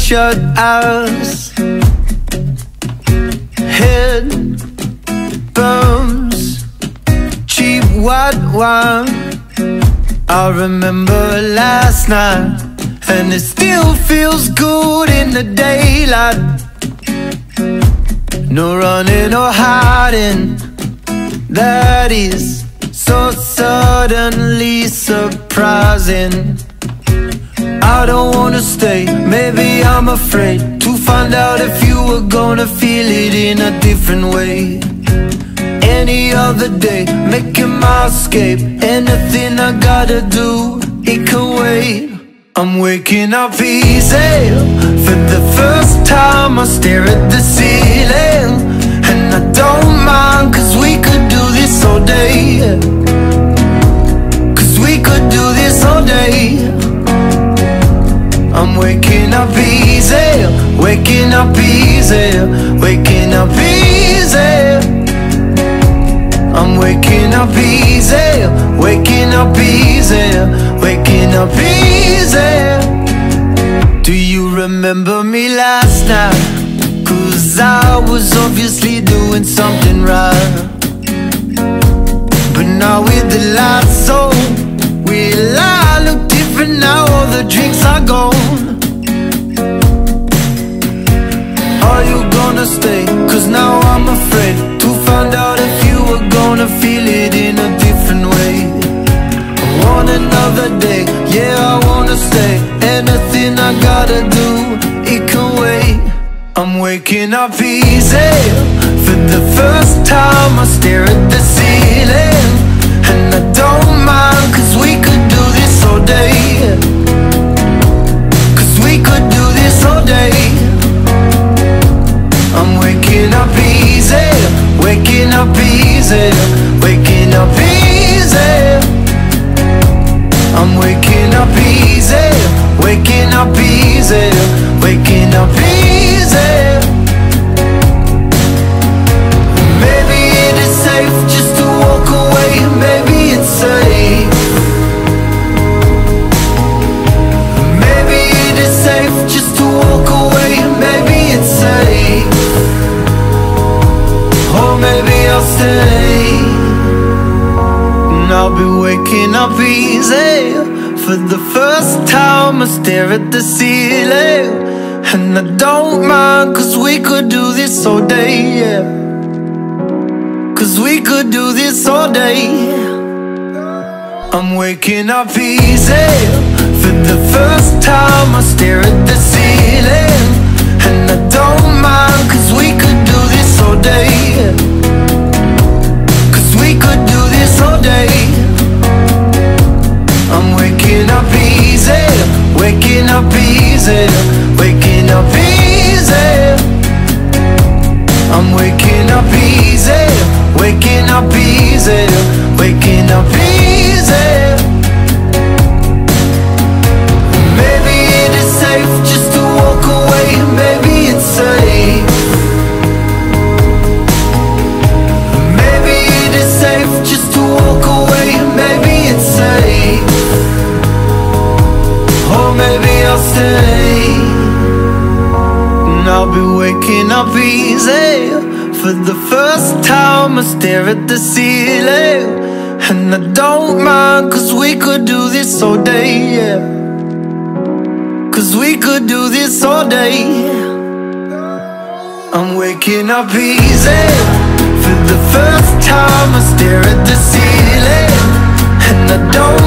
shut eyes, head burns, cheap white wine. I remember last night, and it still feels good in the daylight. No running or hiding, that is so suddenly surprising. I don't wanna stay, maybe I'm afraid to find out if you were gonna feel it in a different way. Any other day, making my escape, anything I gotta do, it can wait. I'm waking up easy, for the first time I stare at the ceiling. And I don't mind, cause we could do this all day. Cause we could do this all day. I'm waking up easy, waking up easy, waking up easy. I'm waking up easy, waking up easy, waking up easy. Do you remember me last night? Cause I was obviously doing something right. But now with the lights on, will I look different now? All the drinks are gone. Are you gonna stay? Cause now I'm afraid to find out if you were gonna feel it in a different way. I want another day, yeah, I wanna stay. Anything I gotta do, it can wait. I'm waking up easy, for the first time I stare at the ceiling. And I don't mind, cause we could do this all day. Cause we could do this all day. I'm waking up easy, waking up easy, waking up easy. I'm waking up easy, waking up easy, waking up easy. Maybe it is safe just to walk away, maybe it's safe. Maybe it is safe just to walk away, maybe it's safe. Or maybe I'll stay, and I'll be waking up easy. For the first time I stare at the ceiling. And I don't mind, cause we could do this all day, yeah. Cause we could do this all day. I'm waking up easy, for the first time I stare at the ceiling. And I don't mind, cause we could do this all day. Cause we could do this all day. I'm waking up easy, waking up easy, waking up easy. I'm waking up easy, waking up easy, waking up easy. Maybe it is safe just to walk away, maybe it's safe. Maybe it is safe just to walk away, maybe it's safe. Or maybe I'll stay, and I'll be waking up easy. For the first time I stare at the ceiling. And I don't mind, cause we could do this all day, yeah. Cause we could do this all day. I'm waking up easy, for the first time I stare at the ceiling. And I don't